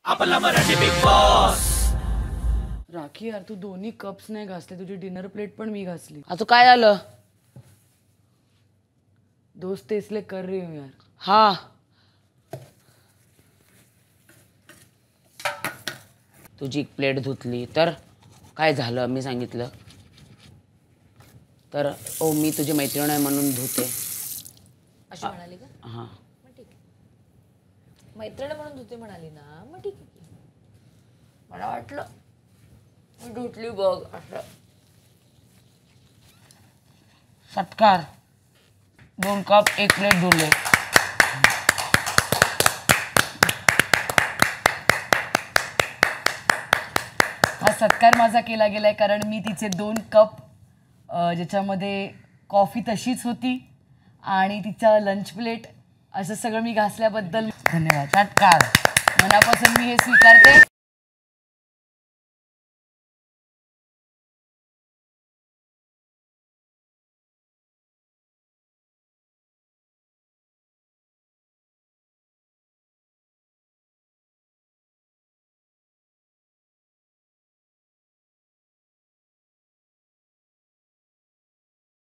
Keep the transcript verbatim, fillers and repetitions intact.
आपला Marathi big boss. Rakhi यार तू दोन्ही कप्स नाही घासले, तुझी डिनर प्लेट पण मी घासली. आता काय झालं? दोस्त इसलिए कर रही हूँ यार. हा तुझी प्लेट धुतली तर काय झालं? मी सांगितलं तर ओ मी तुझी मैत्रीण आहे म्हणून धुते अशी म्हणाली का? हां मग ठीक आहे. मैत्रीण म्हणून धुते म्हणाली ना, मग ठीक आहे. मला वाटलं मी धुतली बघ असं. सत्कार. दोन कप एक प्लेट धुले. हा सत्कार माझा केला गेलाय कारण मी तिचे दोन कप ज्याच्यामध्ये कॉफी तशीच होती आणि तिचा लंच प्लेट असं सगळं मी घासल्याबद्दल धन्यवाद. सत्कार. मनापासून मी हे स्वीकारते.